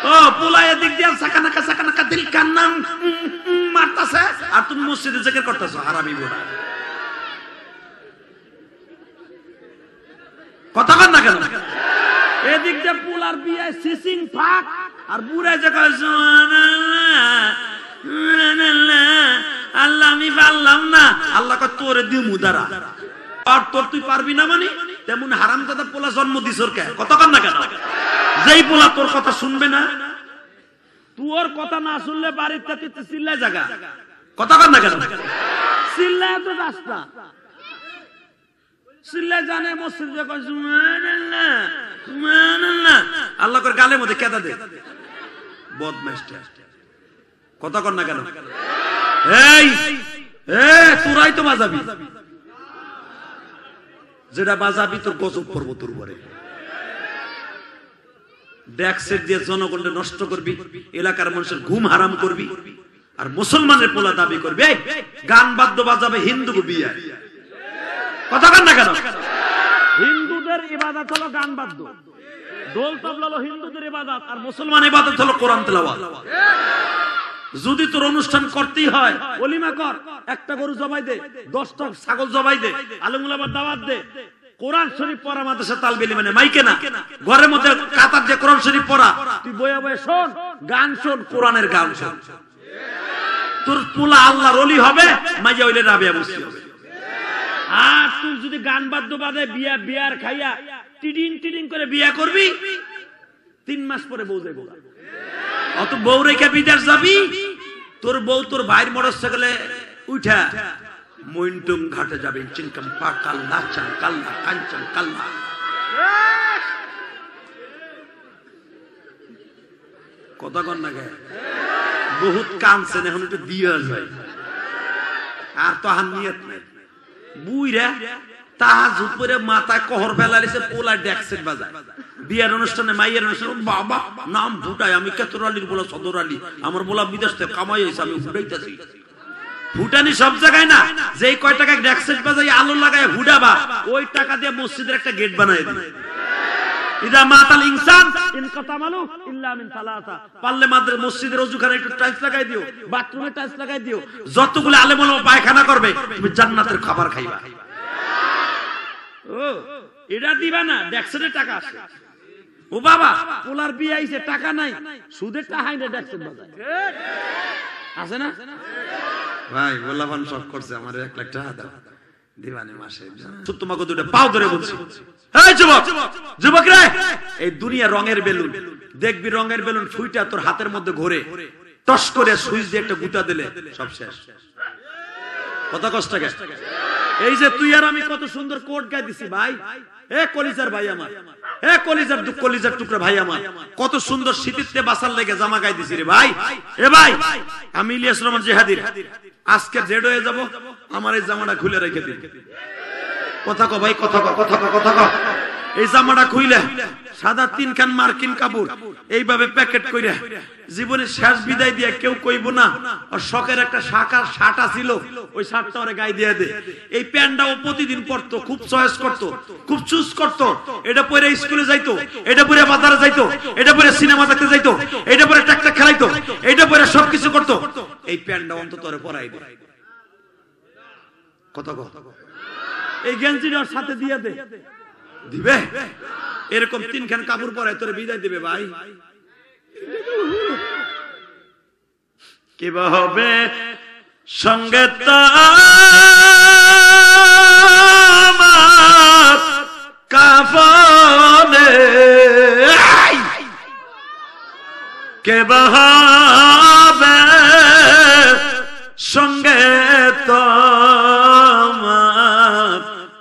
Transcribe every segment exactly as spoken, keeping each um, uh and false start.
ও পোলা এদিক দিয়ে সাকানাকা সাকানাকা দিল কান্নাম মারতাছে আর তুমি মসজিদে জিকির করতেছো হারামি বোড়া কথা কন না কেন এদিক দিয়ে পোলার বিয়ে সিসিং ফাক আর বুড়া জায়গা আল্লাহ আমি পারলাম না আল্লাহ কয় তোরে দিমু দাঁড়া আর তোর তুই পারবি না মানে তেমন হারামজাদা পোলা জন্ম দিছর কে কথা কন না কেন যেই পোলা তোর কথা শুনবে না তোর কথা না শুনলে বাড়িতে তুই চিল্লায় জায়গা কথা কন না কেন চিল্লায় তো যাস না চিল্লায় জানে মসজিদে কয় সুবহানাল্লাহ সুবহানাল্লাহ আল্লাহ করে গালের মধ্যে কেদা দে বদমাইশটা কথা কন না কেন এই এ তোরাই তো বাজাবি যেটা বাজাবি তোর গজব পড়ব তোর উপরে ড্যাক্সের দিয়ে জনগণকে নষ্ট করবি এলাকার মানুষের ঘুম হারাম করবি আর মুসলমানের পোলা দাবি করবি এই গান বাদ্য বাজাবে হিন্দুকে বিয়ে কথা কন না কেন হিন্দুদের ইবাদত হলো গান বাদ্য দোল তবলা হলো হিন্দুদের ইবাদত আর মুসলমানের ইবাদত হলো কোরআন তেলাওয়াত যদি তোর অনুষ্ঠান করতেই হয় ওলিমা কর একটা গরু জবাই দে দশটা ছাগল জবাই দে আলেমুলামার দাওয়াত দে কোরআন শরীফ পড়া মাদ্রাসা তালবিলি মানে মাইকে না ঘরের মধ্যে কাতার দিয়ে কোরআন শরীফ পড়া তুই বয়ে বয়ে শোন গান শোন কোরআনের গান শোন তোর পোলা আল্লাহর ওলি হবে মাইয়া হইলে রাবিয়া মুসলিম হবে আর তুই যদি গান বাদ্য বাজে বিয়া বিয়ার খাইয়া টিডিং টিডিং করে বিয়া করবি তিন মাস পরে বউ যাইব অত বউ রেখে বিদেশ যাবি তোর বউ তোর ভাইয়ের মোটরসাইকেলে উঠা মইনটুম ঘাটে যাবে চিনকাম পাকাল নাচান কাল্লা কাঞ্চন কাল্লা কথা কন না গে বহুত কানছেন এখন একটু দিয়ে যায় আর তো হান নিয়ত নাই বুইরা তাহাজ্জুদ পড়ে মাথায় কহর ফেলাইছে পোলা ড্যাক্সেট বাজায় বিয়ের অনুষ্ঠানে মাইয়ের অনুষ্ঠানে বাবা নাম ফুটাই আমি কেতর আলীর বলা সদর আলী আমার বলা বিদেশ থেকে কামাই হয়েছে আমি ফুটাইতেছি ফুটানি সব জায়গায় না যেই কয় টাকা ড্যাক্সেট বাজাই আলো লাগায় হুডাবা ওই টাকা দিয়ে মসজিদের একটা গেট বানায় দিই ইদা মাতাল ইনসান ইনকাতা মালু ইল্লা মিন সালাসা পারলে মাদ্রাসা মসজিদের ওযুখানে একটু টাইলস লাগাই দিও বাথরুমে টাইলস লাগাই দিও যতগুলো আলেম ওলামা পায়খানা করবে তুমি জান্নাতের খাবার খাইবা ও এটা দিবা না ড্যাক্সেটের টাকা আছে ও বাবা পোলার বিয়ে আইছে টাকা নাই সুদের টাকা হাইনা ড্যাক্সেট বাজায় আছে না ভাই গোলাপান শখ করছে আমার এক লাখ টাকা দাও দিবানে মাসে তোমাকে দুটো পাও ধরে বলছি এই যুবক যুবক রে এই দুনিয়া রঙের বেলুন দেখবি রঙের বেলুন ফুইটা তোর হাতের মধ্যে ঘোরে টস করে সুইচ দিয়ে একটা গুতা দিলে সব শেষ কত কষ্ট গে এই যে তুই আর আমি কত সুন্দর কোট গায়ে দিছি ভাই এ কলিজার ভাই আমার এ কলিজার দুঃখ কলিজার টুকরা ভাই আমার কত সুন্দর শীতিতে বাসার লেগে জামা গায়ে দিছি রে ভাই এ ভাই আমি ইলিয়াস রহমান জিহাদির আজকে জেড হয়ে যাব আমার এই জামাটা খুলে রেখে দিন কথা কো ভাই কথা কো কথা কো কথা কো এই জামাটা খুইলে সাদা তিনখান মার্কিন কাপড় এইভাবে প্যাকেট কইরা জীবনের শেষ বিদায় দিয়ে কেউ কইব না আর শখের একটা শাখা শাটা ছিল ওই শার্টটা ওরে গায়ে দিয়ে দে এই প্যান্টটাও প্রতিদিন পরতো খুব চয়েস করতো খুব চুজ করতো এটা পরে স্কুলে যাইতো এটা পরে বাজারে যাইতো এটা পরে সিনেমা দেখতে যাইতো এটা পরে ট্রাক্টর খেলাইতো এটা পরে সবকিছু করতো এই প্যান্টটা অন্তত ওরে পরাই দে কত কো এই গেঞ্জিটার সাথে দিয়ে দে দিবে এরকম তিনখান কাপড় পরায় তোরে বিদায় দিবে ভাই কি হবে সঙ্গে আমার কাফনে কে হবে সঙ্গে তোমার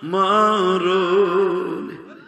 মরণ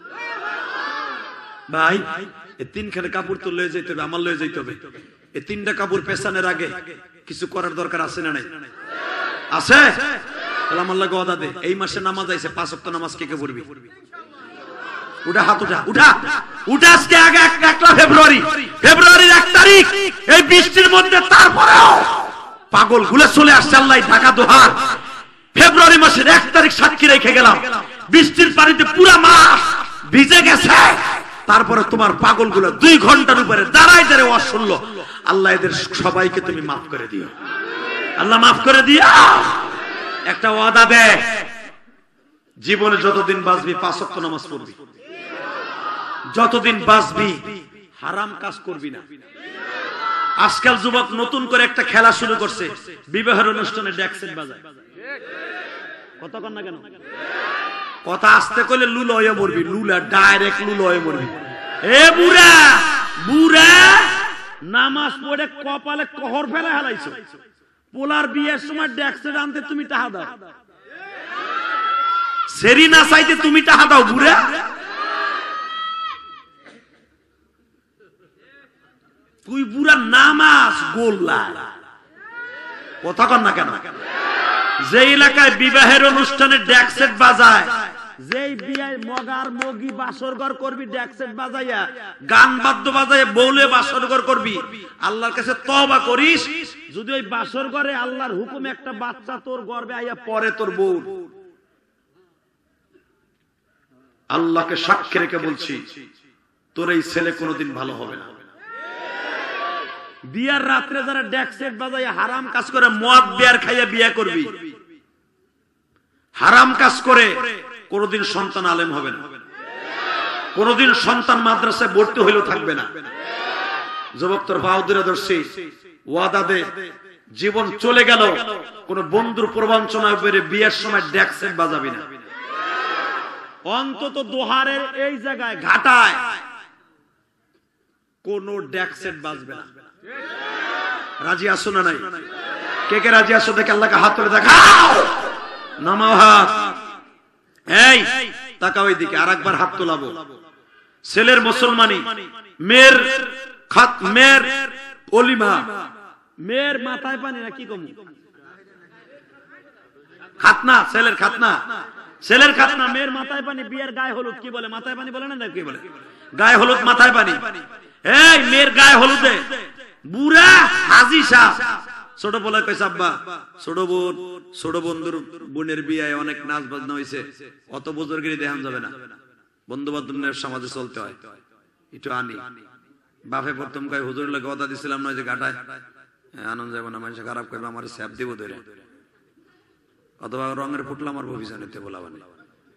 ভাই এই তিনখানে কাপড় তো লয়ে যাইতে হবে আমার লয়ে যাইতে হবে এই তিনটা কাপড় পেছানোর আগে কিছু করার দরকার আছে না নাই আছে তাহলে আমার লাগে ওদা দে এই মাসে নামাজ আইছে পাঁচ ওয়াক্ত নামাজ কে কে পড়বি উঠা হাত উঠা উঠা উঠা আজকে আগে একলা ফেব্রুয়ারি ফেব্রুয়ারির এক তারিখ এই বৃষ্টির মধ্যে তারপরেও পাগল গুলে চলে আসছে আল্লাহ ঢাকা দোহার ফেব্রুয়ারি মাসের এক তারিখ সাক্ষী রেখে গেলাম বৃষ্টির পানিতে পুরা মাস ভিজে গেছে তারপরে তোমার পাগলগুলো দুই ঘন্টার উপরে দাঁড়ায় দাঁড়ায় ওয়াজ শুনলো, আল্লাহ এদের সবাইকে তুমি মাফ করে দিও, আল্লাহ মাফ করে দিও। একটা ওয়াদা দে, জীবনে যতদিন বাঁচবি পাঁচ ওয়াক্ত নামাজ পড়বি, যতদিন বাঁচবি হারাম কাজ করবি না। আজকাল যুবক নতুন করে একটা খেলা শুরু করছে, বিবাহের অনুষ্ঠানে ডেক সেট বাজায়। কথা কন না কেন? কথা আসতে কইলে লুল হয়ে মরবি, লুলা ডাইরেক্ট লুল হয়ে মরবি। এ বুড়া বুড়া নামাজ পড়ে কপালে কহর ফেলা হেলাইছো, পোলার বিয়ের সময় ডেক সেট আনতে তুমি টাকা দাও, সেরি না চাইতে তুমি টাকা দাও বুড়া। তুই বুড়া নামাজ গোল্লা, কথা কন না কেন? যে এলাকায় বিবাহের অনুষ্ঠানে ডেক সেট বাজায়, যেই বিয়ায় মগার মগি বাসর ঘর করবি ডেক সেট বাজাইয়া, গান বাদ্য বাজাইয়া বউলে বাসর ঘর করবি, আল্লাহর কাছে তওবা করিস। যদি ওই বাসর ঘরে আল্লাহর হুকুমে একটা বাচ্চা তোর গর্ভে আইয়া পরে তোর বউ, আল্লাহকে সাক্ষী রেখে বলছি তোর এই ছেলে কোনোদিন ভালো হবে না। বিয়ার রাত্রে যারা ডেক সেট বাজাইয়া হারাম কাজ করে, মদ বিয়ার খাইয়া বিয়া করবি, হারাম কাজ করে কোনদিন সন্তান আলেম হবে না, কোনদিন সন্তান মাদ্রাসায় ভর্তি হইলেও থাকবে না। যুবক তোর বাউদুরে দর্শী ওয়াদা দে, জীবন চলে গেল কোন বন্ধুর প্রবঞ্চনায় বেড়ে বিয়ের সময় ডেক সেট বাজাবি না। অন্তত দোহারের এই জায়গায় ঘাটায় কোন ডেক সেট বাজবে না। রাজি আসো না নাই? কে কে রাজি আসো? দেখে আল্লাহকে হাত তুলে দেখাও, নামাও হাত। এই তাকাও ওই দিকে, আর একবার হাত তোলাবো। ছেলের মুসলমানি, মেয়ের খাত, মেয়ের অলিমা, মেয়ের মাথায় পানি না কি কম খাতনা, ছেলের খাতনা, ছেলের খাতনা, মেয়ের মাথায় পানি, বিয়ের গায়ে হলুদ কি বলে? মাথায় পানি বলে না, কি বলে? গায়ে হলুদ, মাথায় পানি। এই মেয়ের গায়ে হলুদে বুড়া হাজি সাহ ছোট বলে কইছে, আব্বা ছোট বোন, ছোট বন্ধুর বোনের বিয়ে অনেক নাচ বাজনা হয়েছে, অত বুজুর্গিরি দেখান যাবে না, বন্ধু বান্ধবের সমাজে চলতে হয়, একটু আনি। বাপে প্রথম কয় হুজুর লোক কথা দিছিলাম নয় যে ঘাটায় আনন্দ যাবো না, মানুষ খারাপ করবে, আমার স্যাপ দিব ধরে, অথবা রঙের ফুটলো আমার ভবিষ্যৎ নিতে বলাবা না।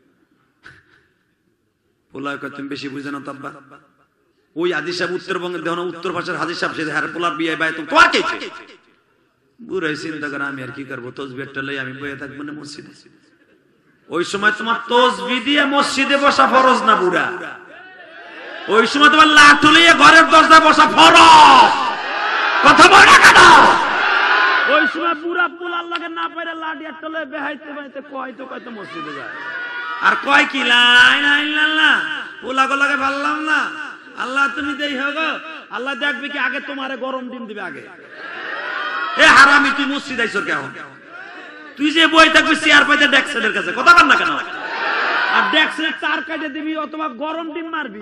পোলা কয় তুমি বেশি বুঝে না তো আব্বা। ওই হাজি সাহেব উত্তরবঙ্গের দেহ উত্তর ভাষার হাজি সাহেব, সে হার পোলার বিয়ে বাই তুমি তোমার কে বুড়াই চিন্তা করে আমি আর কি করবো, তসবিহটা লই আমি বয়ে থাকবো না মসজিদে। ওই সময় তোমার তসবি দিয়ে মসজিদে বসা ফরজ না বুড়া, ওই সময় তোমার লাঠি লইয়ে ঘরের দরজায় বসা ফরজ। কথা বল না কেন? ওই সময় বুড়া পোলার লাগে না পারে লাঠি একটা লইয়ে বেহাইতে বেহাইতে কয়তো কয়তো মসজিদে যায়, আর কয় কি লা ইলাহা ইল্লাল্লাহ, পোলা গোলাকে ভাবলাম না, আল্লাহ তুমি দেই হোক, আল্লাহ দেখবে কি আগে তোমারে গরম ডিম দিবে আগে। এ হারামি তুই মসজিদ আইছো কেন? তুই যে বই থাকবি চেয়ার পাইতে ডেক সেটের কাছে, কথা বল না কেন? আর ডেক সেট তার কাটে দিবি অথবা গরম ডিম মারবি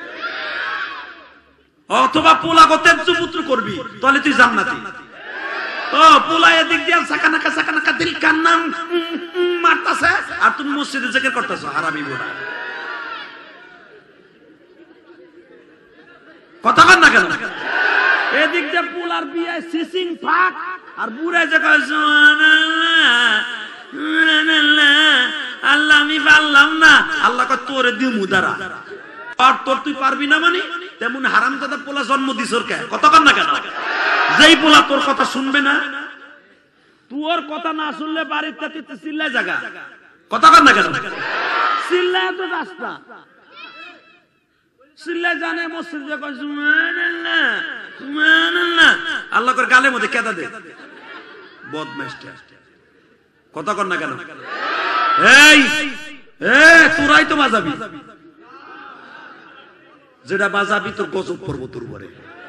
অথবা পোলা গতের চুপুত্র করবি, তাহলে তুই জান্নাতি। ও পোলা এদিক দিয়ে সাকানাকা সাকানাকা দিল কান্নাম মারতাছে, আর তুমি মসজিদে জিকির করতেছো, হারামি বুড়া। কথা বল না কেন? এদিক দিয়ে পোলার বিয়ে সিসিং ফাক, আর বুড়া যে কয় আল্লাহ আমি পারলাম না, আল্লাহ কয় তোরে দিমু দাঁড়া, আর তোর তুই পারবি না মানে তেমন হারামজাদা পোলা জন্ম দিছর কে? কথা বল না কেন? যেই পোলা তোর কথা শুনবে না, তোর কথা না শুনলে বাড়িতে তুই চিল্লায় জায়গা, কথা বল না কেন? চিল্লায় তো রাস্তা চিল্লায় জানে মসজিদে কয় সুবহানাল্লাহ সুবহানাল্লাহ, আল্লাহ করে গালের মধ্যে কেদা দে বদমাইশটা। কথা কর না কেন? এই এ তোরাই তো বাজাবি, যেটা বাজাবি তোর গজব পড়ব তোর উপরে।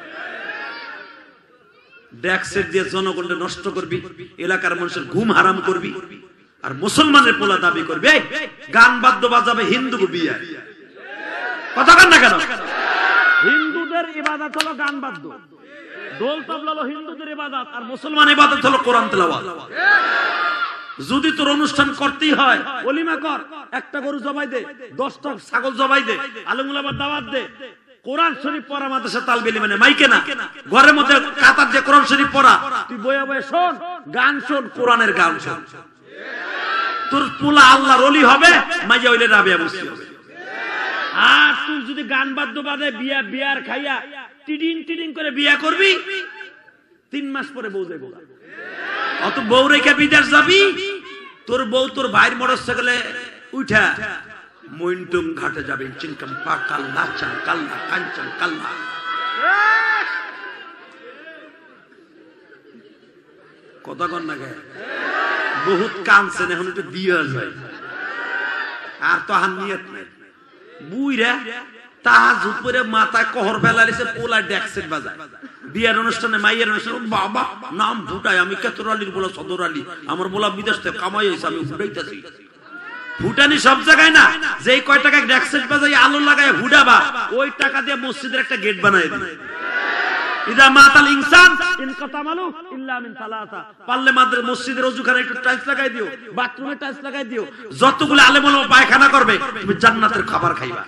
ডেক সেট দিয়ে জনগণকে নষ্ট করবি, এলাকার মানুষের ঘুম হারাম করবি, আর মুসলমানের পোলা দাবি করবি গান বাদ্য বাজাবে হিন্দু বিয়ে। কথা কর না কেন? হিন্দুদের ইবাদত হলো গান বাদ্য, দোল তবলা হলো হিন্দুদের ইবাদত, আর মুসলমান ইবাদত হলো কোরআন তেলাওয়াত। যদি তোর অনুষ্ঠান করতেই হয় ওলিমা কর, একটা গরু জবাই দে, দশটা ছাগল জবাই দে, আলমুলামার দাওয়াত দে, কোরআন শরীফ পড়া মাদ্রাসা তালবিল মানে মাইকে না, ঘরের মধ্যে কাতার দিয়ে কোরআন শরীফ পড়া, তুই বয়ে বয়ে শোন, গান শোন, কোরআনের গান শোন। তোর পোলা আল্লাহর ওলি হবে, মাইয়া হইলে রাবিয়া মুসলিম হবে। আর তুই যদি গান বাদ্য বাদে বিয়া বিয়ার খাইয়া টিডিং টিডিং করে বিয়া করবি, তিন মাস পরে বউ যাইব। অত বউ রেখে বিদেশ যাবি, তোর বউ তোর ভাইয়ের মোটরসাইকেলে উঠা মইনটুম ঘাটে যাবে, চিনকাম পা কাল্লা চান কাল্লা কাঞ্চন কাল্লা। কথা কন না গে, বহুত কানছেন, এখন একটু দিয়ে যায়। আর তো হান নিয়ত নাই, বুইরা তাহাজ্জুদ পড়ে মাথায় কহর ফেলাইছে, পোলা ডেক্সেট বাজায় বিয়ার অনুষ্ঠানে, মাইয়ের অনুষ্ঠানে, বাবা নাম ফুটাই, আমি কেতর আলীর বলা সদর আলী, আমার বলা বিদেশ থেকে কামাই হয়েছে, আমি ফুটাইতেছি। ফুটানি সব জায়গায় না, যে কয় টাকা ডেক্সেট বাজাই আলো লাগায় ফুটাবা, ওই টাকা দিয়ে মসজিদের একটা গেট বানাই দিই। ইদা মাতাল ইনসান ইনকাতা মালু ইল্লা মিন সালাসা, পারলে মাদ্রাসা মসজিদের ওযুখানে একটু টাইলস লাগাই দিও, বাথরুমে টাইলস লাগাই দিও, যতগুলো আলেম ওলামা পায়খানা করবে তুমি জান্নাতের খাবার খাইবা।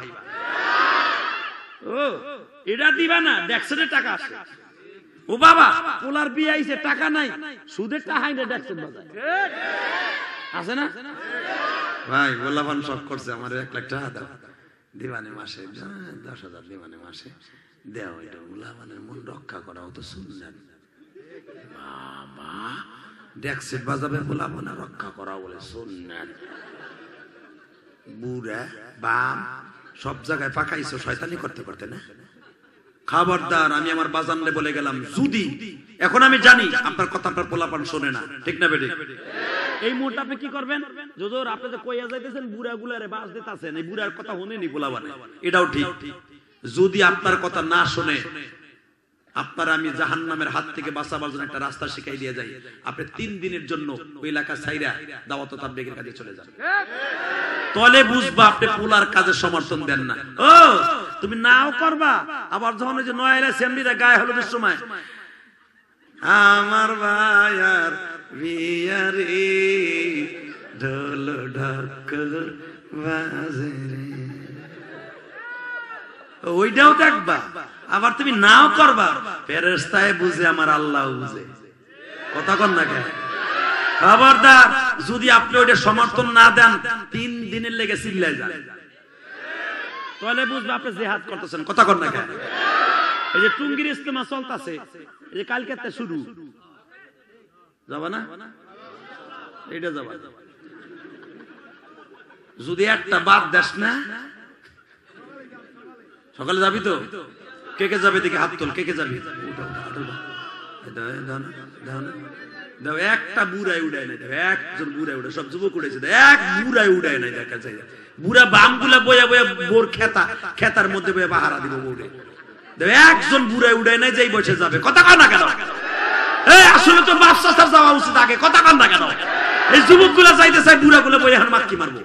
ও এটা দিবা না, ডেক্সেটের টাকা আসে। ও বাবা পোলার বিয়ে আইছে, টাকা নাই, সুদের টাকা না ডেক্সেট বাজায় আছে না ভাই? গোলাপান সব করছে, আমার এক লাখ টাকা দাও, দিবানে মাসে দশ হাজার দিবানে মাসে দেও, এটা গোলাপানের মন রক্ষা করা তো শুনলেন। বাবা ডেক্সেট বাজাবে গোলাপানা রক্ষা করা বলে শুনলেন। বুড়া বাম সব জায়গায় পাকাইছো শয়তানি করতে করতে না। খবরদার, আমি আমার বাজানলে বলে গেলাম, যদি এখন আমি জানি আপনার কথা আপনার পোলাপান শোনে না, ঠিক না বেটি? এই মুহূর্তে আপনি কি করবেন? যদুর আপনি যে কইয়া যাইতেছেন বুড়া গুলারে বাস দিতেছেন, এই বুড়ার কথা শুনেনি পোলাপানে, এটাও ঠিক। যদি আপনার কথা না শুনে, আপনার আমি জাহান্নামের হাত থেকে বাঁচাবার জন্য একটা রাস্তা শিখাই দিয়ে যাই, আপনি তিন দিনের জন্য ওই এলাকা ছাইরা দাওয়াত ও তাবলীগের কাজে চলে যান। তলে বুঝবা আপনি পোলার কাজে সমর্থন দেন না। ও তুমি নাও করবা, আবার যখন ওই যে নয়া সেমনিরা গায়ে হলুদের সময় আমার ভাইয়ার বিয়ারে ঢোল ঢাক বাজে রে, ওইটাও দেখবা, আবার তুমি নাও করবা, ফেরেশতায় বুঝে আমার আল্লাহ বুঝে। কথা কন না কেন? খবরদার, যদি আপনি ওইটা সমর্থন না দেন, তিন দিনের লেগে চিল্লায় যান, তাহলে বুঝবে আপনি জিহাদ করতেছেন। কথা কন না কেন? এই যে টুঙ্গির ইস্তেমা চলতেছে, এই যে কালকে শুরু, যাবা না? এইটা যাবা, যদি একটা বাদ দেশ না, সকালে যাবি তো? কে কে যাবে দেখে হাত তোল, কে কে যাবি? দাও একটা বুড়াই উড়ায় নাই, একজন বুড়াই উড়ে, সব যুবক উড়েছে, এক বুড়াই উড়ায় নাই দেখা যায়। বুড়া বাম গুলা বয়া বয়া বোর খেতা, খেতার মধ্যে বয়া পাহারা দিব বউরে, একজন বুড়াই উড়ায় নাই, যেই বসে যাবে। কথা কন না কেন? আসলে তো বাদশা স্যার যাওয়া উচিত আগে। কথা কন না কেন? এই যুবক গুলা যাইতে চাই, বুড়া গুলা বয়া এখন মাতকি মারবো,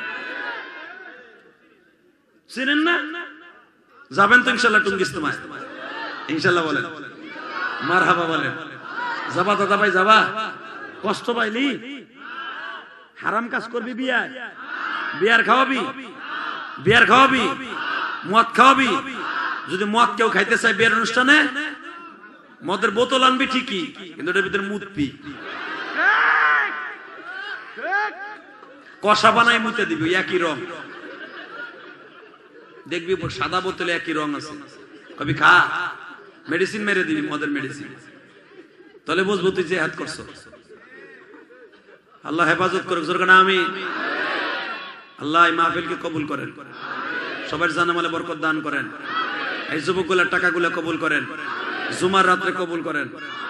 চিনেন না? যাবেন তো ইনশাল্লাহ টুঙ্গি ইস্তেমায়? ইনশাল্লাহ বলেন, মারহাবা বলেন। যাবা দাদা ভাই, যাবা? কষ্ট পাইলি? হারাম কাজ করবি বিয়ায়? বিয়ার খাওয়াবি? বিয়ার খাওয়াবি? মদ খাওয়াবি? যদি মদ কেউ খাইতে চায় বিয়ের অনুষ্ঠানে, মদের বোতল আনবি ঠিকই, কিন্তু এটার ভিতরে মুদ পি, কষা বানাই মুতে দিবি, একই রং দেখবি, সাদা বোতলে একই রং আছে, কবি খা, মেডিসিন মেরে দিবি, মদের মেডিসিন, তাহলে বুঝবো তুই জিহাদ করছো। আল্লাহ হেফাজত করুক, জোরে না আমিন। আল্লাহ এই মাহফিলকে কবুল করেন, সবার জানামালে বরকত দান করেন, এই যুবকগুলোর টাকাগুলো কবুল করেন, জুমার রাত্রে কবুল করেন।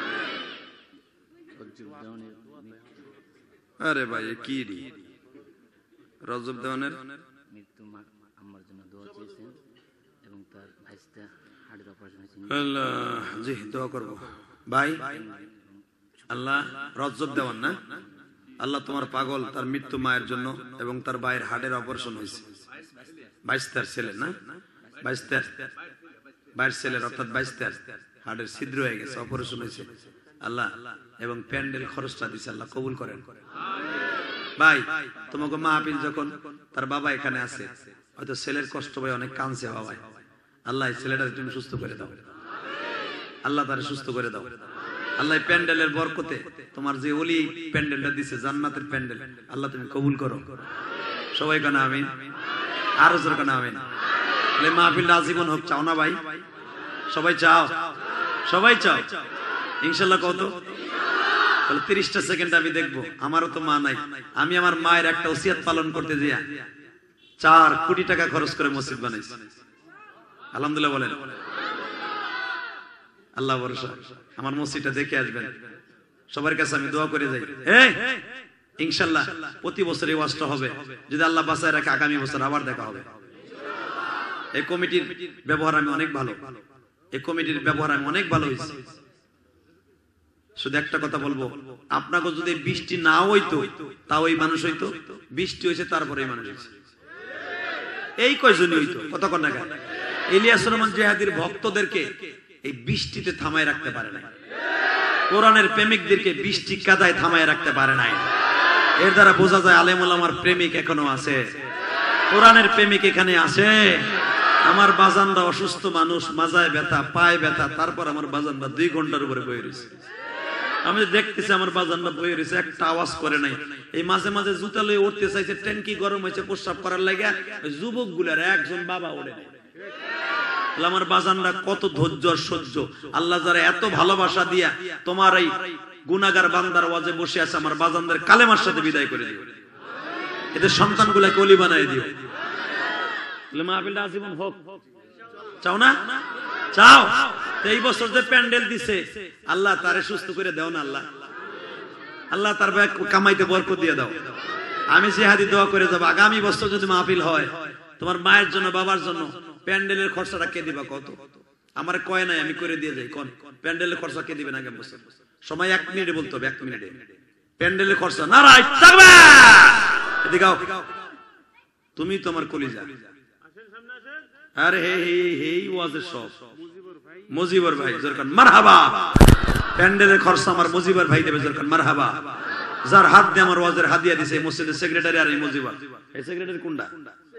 আরে ভাই কি রে, রজব দেওয়ানের মৃত্যু আমার জন্য দোয়া চেয়েছেন এবং তার ভাইস্তা হাড়ের অপারেশন হয়েছে। আল্লাহ জি দোয়া করব ভাই। আল্লাহ রজব দেওয়ান না, আল্লাহ তোমার পাগল তার মৃত্যু মায়ের জন্য এবং তার ভাইয়ের হাড়ের অপারেশন হয়েছে, বাইশটার ছেলে না, বাইশটার বাইশ ছেলের অর্থাৎ বাইশটার হাড়ের ছিদ্র হয়ে গেছে, অপারেশন হয়েছে। আল্লাহ এবং প্যান্ডেল খরচটা দিছে, আল্লাহ কবুল করেন। ভাই তোমাকে মাহফিল যখন তার বাবা এখানে আছে, হয়তো ছেলের কষ্ট ভাই অনেক কাঁদছে, বাবাই আল্লাহ ছেলেটার তুমি সুস্থ করে দাও, আল্লাহ তারে সুস্থ করে দাও। আল্লাহ প্যান্ডেলের বরকতে তোমার যে ওলি প্যান্ডেলটা দিছে জান্নাতের প্যান্ডেল, আল্লাহ তুমি কবুল করো। সবাই কেন আমিন, আরো জোর কেন আমিন। মাহফিল আজীবন হোক, চাও না ভাই? সবাই চাও, সবাই চাও ইনশাল্লাহ। কত তাহলে তিরিশটা সেকেন্ড আমি দেখবো। আমারও তো মা নাই, আমি আমার মায়ের একটা ওসিয়াত পালন করতে যাই চার কোটি টাকা খরচ করে মসজিদ বানাইছি। আলহামদুলিল্লাহ বলেন, আল্লাহ ভরসা। আমার মসজিদটা দেখে আসবেন, সবার কাছে আমি দোয়া করে যাই। এই ইনশাল্লাহ প্রতি বছর এই ওয়াজটা হবে, যদি আল্লাহ বাঁচায় রাখে আগামী বছর আবার দেখা হবে। এই কমিটির ব্যবহার আমি অনেক ভালো, এই কমিটির ব্যবহার আমি অনেক ভালো হয়েছে। শুধু একটা কথা বলবো, আপনাকে যদি বৃষ্টি না হইতো তাও এই মানুষ হইতো, বৃষ্টি হয়েছে তারপরে এই মানুষ হয়েছে। এই কয়জনই হইতো, কথা কন না কেন? ইলিয়াস রহমান জিহাদির ভক্তদেরকে এই বৃষ্টিতে থামায় রাখতে পারে নাই, কোরআনের প্রেমিকদেরকে বৃষ্টি কাদায় থামায় রাখতে পারে নাই। এর দ্বারা বোঝা যায় আলেম ওলামার প্রেমিক এখনো আছে, কোরআনের প্রেমিক এখানে আছে। আমার বাজানরা অসুস্থ মানুষ, মাজায় ব্যথা, পায়ে ব্যথা, তারপর আমার বাজানরা দুই ঘন্টার উপরে বয়ে রয়েছে। আমি দেখতেছি আমার বাজানরা বয়ে রয়েছে, একটা আওয়াজ করে নাই। এই মাঝে মাঝে জুতা লয়ে উঠতে চাইছে, ট্যাঙ্কি গরম হয়েছে, প্রস্রাব করার লাগে যুবক গুলার একজন বাবা ওড়ে নাই। আমার বাজানরা কত ধৈর্য আর সহ্য। আল্লাহ যারা এত ভালোবাসা দিয়া তোমার এই গুনাহগার বান্দার ওয়াজে বসে আছে, আমার বাজানদের কালেমার সাথে বিদায় করে দিও, এদের সন্তানগুলাকে ওলি বানায় দিও। মাহফিলটা আজীবন হোক, চাও না? চাও। এই বছর যে প্যান্ডেল দিছে, আল্লাহ তারে সুস্থ করে দাও না, আল্লাহ আল্লাহ তার কামাইতে বরকত দিয়ে দাও। আমি জিহাদি দোয়া করে যাবো, আগামী বছর যদি মাহফিল হয়, তোমার মায়ের জন্য বাবার জন্য প্যান্ডেলের খরচাটা কে দিবা? কত? আমার কয় নাই, আমি করে দিয়ে যাই। কোন প্যান্ডেলের খরচা কে দিবেন আগামী বছর? সময় এক মিনিটে বলতে হবে, এক মিনিটে প্যান্ডেলের খরচা। নারাই তাকবীর, এদিকে আও, তুমি তোমার কলিজা। আরে হে হে হে ওয়াজের সব মুজিবর ভাই জরকান মারহাবা। প্যান্ডেলের খরচা আমার মুজিবর ভাই দেবে, জরকান মারহাবা। যার হাত দিয়ে আমার ওয়াজের হাদিয়া দিছে মসজিদের সেক্রেটারি, আর এই মুজিবর। এই সেক্রেটারি কোনটা?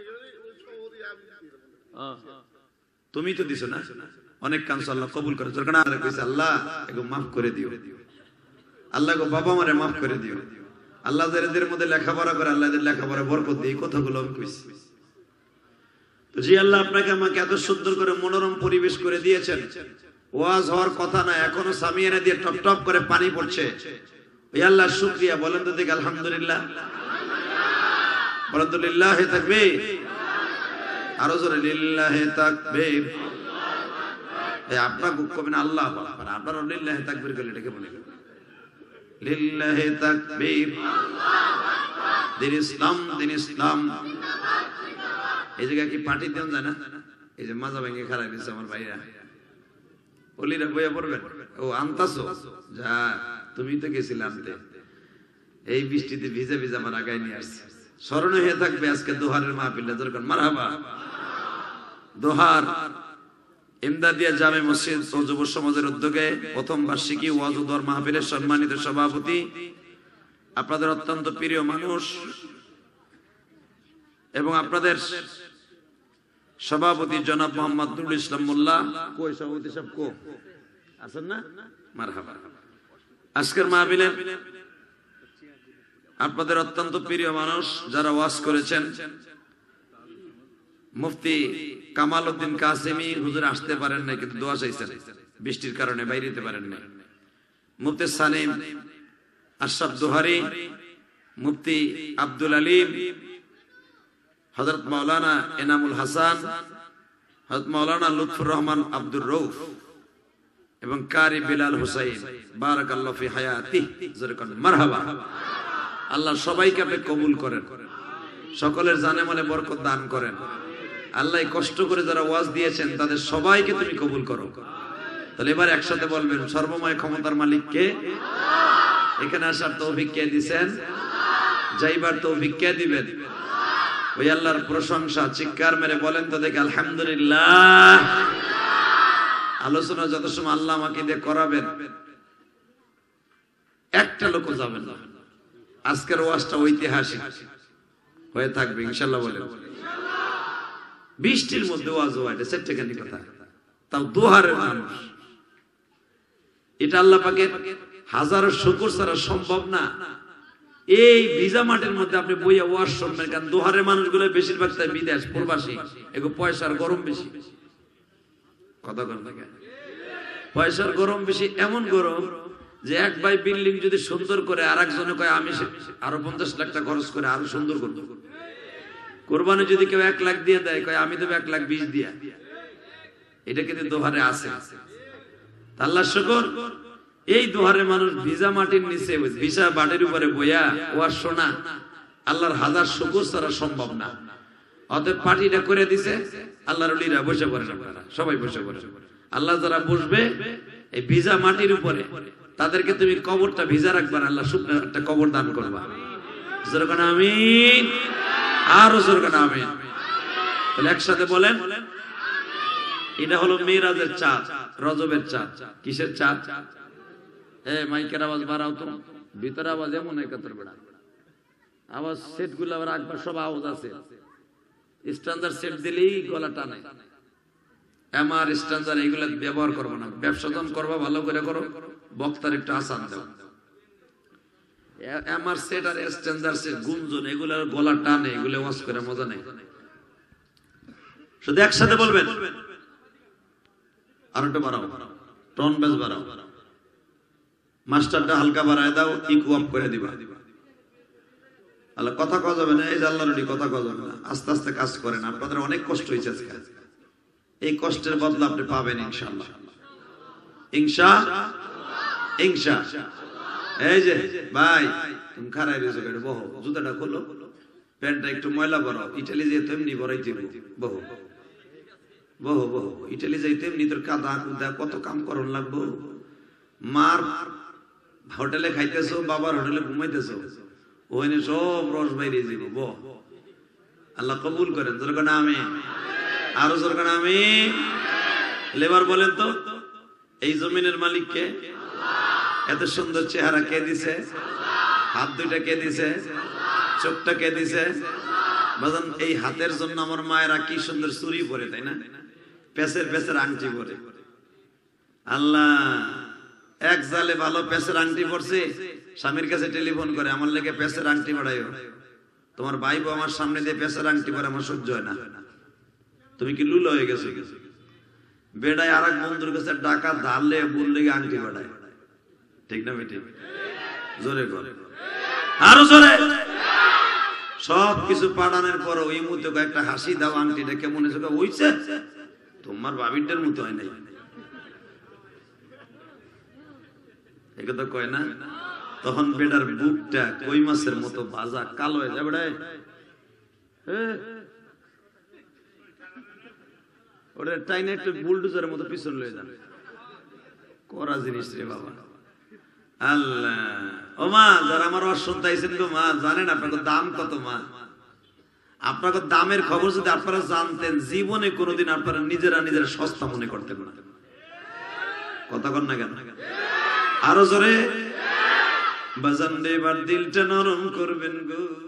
তুমি তো দিছো না, অনেক কাঁদছো, আল্লাহ কবুল করে। জরকান আল্লাহ কইছে, আল্লাহ এগো মাফ করে দিও, আল্লাহ গো বাবা মারে মাফ করে দিও। আল্লাহ যাদের মধ্যে লেখাপড়া করে, আল্লাহ এদের লেখাপড়া বরকত দিয়ে, কথাগুলো আমি কইছি। জি আল্লাহ, আপনাকে আমাকে এত সুন্দর করে মনোরম পরিবেশ করে দিয়েছেন। ওয়াজ হওয়ার কথা না, এখনো সামিয়ানা দিয়ে টপ টপ করে পানি পড়ছে। ওই আল্লাহ শুকরিয়া। বলেন তো দেখি আলহামদুলিল্লাহ, বলেন তো লিল্লাহি তাকবীর, আরো জোরে লিল্লাহি তাকবীর। এই আপনার বুক কবেন আল্লাহ আকবার, আপনারা লিল্লাহি তাকবীর বলে এটাকে বলে লিল্লাহি তাকবীর। দিন ইসলাম, দিন ইসলাম। এই জায়গায় কি পার্টি দেন যায় না? এই যে মাজা ভেঙে খারাপ দিচ্ছে আমার ভাইরা, অলিরা বইয়া পড়বেন। ও আনতাছো, যা তুমি তো গেছিলে আনতে, এই বৃষ্টিতে ভিজে ভিজে আমার আগায় নিয়ে আসছে। স্মরণ হয়ে থাকবে আজকে দোহারের মাহফিলে, দরকার মারহাবা। দোহার ইমদাদিয়া জামে মসজিদ ও যুব সমাজের উদ্যোগে প্রথম বার্ষিকী ওয়াজ ও দোয়ার মাহফিলের সম্মানিত সভাপতি, আপনাদের অত্যন্ত প্রিয় মানুষ এবং আপনাদের সভাপতি জনাব মোহাম্মদ নুরুল ইসলাম মোল্লা। কই সভাপতি সাহেব কো আছেন না? মারহাবা। আজকের মাহফিলে আপনাদের অত্যন্ত প্রিয় মানুষ যারা ওয়াজ করেছেন, মুফতি কামাল উদ্দিন কাসেমি হুজুর আসতে পারেন নাই, কিন্তু দোয়া চাইছেন, বৃষ্টির কারণে বাইরে যেতে পারেন নাই। মুফতি সালিম আশরাফ দোহারি, মুফতি আব্দুল আলিম, হযরত মাওলানা এনামুল হাসান, হযরত মাওলানা লুৎফুর রহমান আব্দুর রউফ এবং কারি বিলাল হুসাইন, বারাকাল্লাহু ফি হায়াতি, জরকান মারহাবা। আল্লাহ সবাইকে আপনি কবুল করেন, সকলের জানে মালে বরকত দান করেন। আল্লাহ কষ্ট করে যারা ওয়াজ দিয়েছেন তাদের সবাইকে তুমি কবুল করো। তাহলে এবার একসাথে বলবেন, সর্বময় ক্ষমতার মালিক কে? এখানে আসার তৌফিক কে দিবেন? যাইবার তৌফিক কে দিবেন? ওই আল্লাহর প্রশংসা চিৎকার মেরে বলেন তো দেখি আলহামদুলিল্লাহ। আলোচনা যত সময় আল্লাহ আমাকে দিয়ে করাবেন, একটা লোক যাবেন না, আজকের ওয়াজটা ঐতিহাসিক হয়ে থাকবে ইনশাআল্লাহ বলেন। বৃষ্টির মধ্যে ওয়াজ হয়, এটা সেটাখানি কথা, তাও দোহারের মানুষ। এটা আল্লাহ পাকের হাজারো শুকর ছাড়া সম্ভব না। এই ভিজা মাটির মধ্যে আপনি বইয়া ওয়াজ শুনবেন, কারণ দোহারের মানুষগুলো বেশিরভাগ তাই বিদেশ প্রবাসী, এগো পয়সার গরম বেশি। কথা কর না কেন? পয়সার গরম বেশি, এমন গরম যে এক ভাই বিল্ডিং যদি সুন্দর করে আর একজনে কয় আমি আরো পঞ্চাশ লাখ টাকা খরচ করে আরো সুন্দর করবো। কোরবানি যদি কেউ এক লাখ দিয়ে দেয়, কয় আমি দেবো এক লাখ বিশ দিয়া। এটা কিন্তু দোহারে আছে। আল্লাহ শুকর, এই দোহারে মানুষ ভিজা মাটির নিচে ভিজা বাটির উপরে বইয়া ওয়াজ শোনা আল্লাহর হাজার শুকর ছাড়া সম্ভব না। অতএব পার্টিটা করে দিছে, আল্লাহর ওলিরা বসে পড়েন, আপনারা সবাই বসে পড়েন। আল্লাহ যারা বসবে এই ভিজা মাটির উপরে, তাদেরকে তুমি কবরটা ভিজা রাখবা, আল্লাহ শুকনো একটা কবর দান করবা। যেরকম আমিন, আরো যেরকম আমিন। তাহলে একসাথে বলেন, এটা হলো মেরাজের চাঁদ, রজবের চাঁদ। কিসের চাঁদ? এ মাইকের আওয়াজ বাড়াও তো, ভিতরে আওয়াজ এমন একাত্তর বেড়া আওয়াজ, সেট গুলো আবার একবার সব আওয়াজ আছে। স্ট্যান্ডার্ড সেট দিলেই গলা টানে। এমআর স্ট্যান্ডার্ড এইগুলো ব্যবহার করবো না। ব্যবসা যখন করবা ভালো করে করো, বক্তার একটু আসান দাও। এমআর সেট আর স্ট্যান্ডার্ড সেট গুঞ্জন, এগুলোর গলা টানে, এগুলো ওয়াজ করে মজা নেই। শুধু একসাথে বলবেন, আর একটু বাড়াও, টন বেস বাড়াও, মাস্টারটা হালকা বাড়ায় দাও, ইকু আপ করে দিবা। আল্লাহ কথা কওয়া যাবে না, এই যে আল্লাহর ওলি কথা কওয়া যাবে না। আস্তে আস্তে কাজ করেন, আপনাদের অনেক কষ্ট হয়েছে আজকে। এই কষ্টের বদলা আপনি পাবেন ইনশাআল্লাহ। ইনশা ইনশা এই যে ভাই, তুমি খারাই রয়েছো কেন? বহো, জুতাটা খোলো, প্যান্টটা একটু ময়লা বরাও। ইটালি যেতে এমনি বরাইতে বহো বহো বহো ইটালি যাইতে এমনি তোর কাদা কুদা কত কাম করন লাগবো। মার হোটেলে খাইতেছো, বাবার হোটেলে ঘুমাইতেছো, ওখানে সব রস বাইরে যাব। বহ, আল্লাহ কবুল করেন। যেরকম আমি আরো যেরকম আমি লেবার বলেন তো, এই জমিনের মালিককে? এত সুন্দর চেহারা কে দিছে? হাত দুইটা কে দিছে? চোখটা কে দিছে? বাজান, এই হাতের জন্য আমার মায়েরা কি সুন্দর চুরি পরে, তাই না? পেছের পেছের আংটি পরে। আল্লাহ এক জালে ভালো পেছের আংটি পরছে, স্বামীর কাছে টেলিফোন করে, আমার লেগে পেছের আংটি বাড়াইও। তোমার ভাই বউ আমার সামনে দিয়ে পেছের আংটি পরে আমার সহ্য হয় না। তুমি কি লুলা হয়ে গেছো? বেড়ায় আর এক বন্ধুর কাছে টাকা ধারলে বুল লেগে আংটি বাড়ায়, ঠিক না বেটি? জোরে করে, আরো জোরে। সব কিছু পাঠানোর পর ওই মুহূর্তে একটা হাসি দাও, আংটিটা কেমন হয়েছে? তোমার বাবিরটার মতো হয় নাই, একথা কয় না? তখন বেটার বুকটা কই মাছের মতো ভাজা কালো হয়ে যাবে। ওটা টাইনে একটু বুলডোজারের মতো পিছন লয়ে যাবে। করা জিনিস রে বাবা। আল্লাহ, ও মা, যারা আমার অসন্ত আইছেন গো মা, জানেন আপনাকে দাম কত? মা, আপনাকে দামের খবর যদি আপনারা জানতেন, জীবনে কোনোদিন আপনারা নিজেরা নিজেরা সস্তা মনে করতেন না। কথা কন না কেন? আরো জোরে বাজান, এবার দিলটা নরম করবেন গো।